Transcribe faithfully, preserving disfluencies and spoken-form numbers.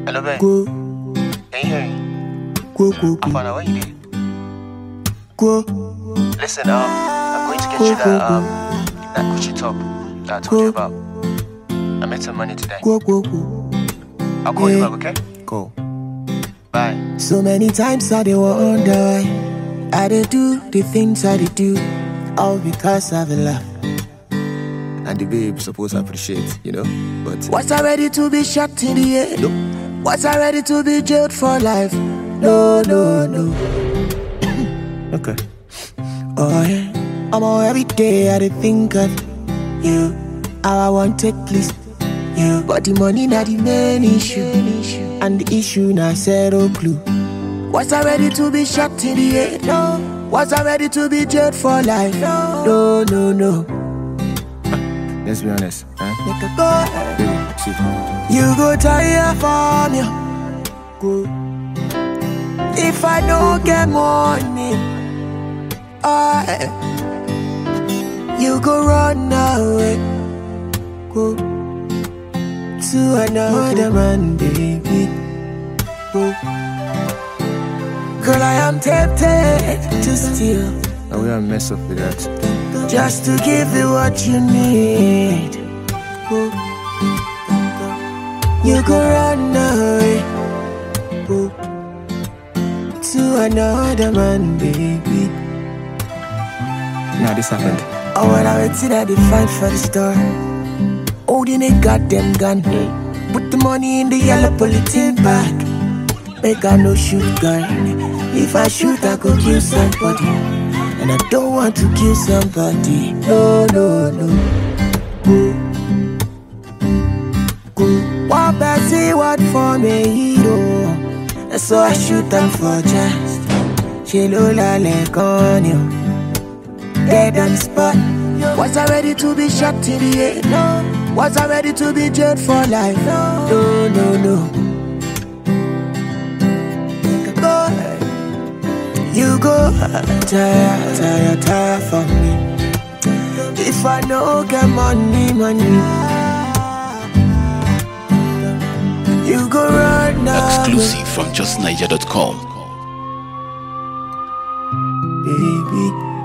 Hello, babe. Go, Can you hear me? go, go, I go, found out what you did. go, Listen, um, I'm going to get you that, um, that Gucci top that I told you about. I made some money today. go, go, go. I'll call Yeah. you back, okay? Go. Bye. So many times I dey wonder why I dey do the things I dey do, all because of love. And the babe supposed to appreciate, you know. But was I ready to be shot in the head? No. Was I ready to be jailed for life? No, no, no. Okay. Oh yeah. I'm all every day I dey think of you. How I want take please you, but the money not the main issue, and the issue now zero clue. Was I ready to be shot in the head? No. Was I ready to be jailed for life? No, no, no. Let's be honest, huh? Make a go. Baby, see. You go tire for me. Go. If I don't get money, I you go run away. Go to another man, baby. Go. Girl, I am tempted to steal. I will mess up with that. Just to give you what you need. Go. You go run away. Go to another man, baby. Now this happened. Oh, when I went to that, they fight for the store. Holding a goddamn gun. Put the money in the yellow polythene bag. Make I no shoot gun. If I shoot, I could kill somebody. And I don't want to kill somebody. No, no, no. Go. Go. One person, what for me, hero. And so I shoot them for just. She lola like on you. Dead on the spot. Was I ready to be shot in the head? No. Was I ready to be jailed for life? No, no, no. You go tire, tire, tire for me. If I don't get money, money, you go run now. Exclusive from just niger dot com. Baby.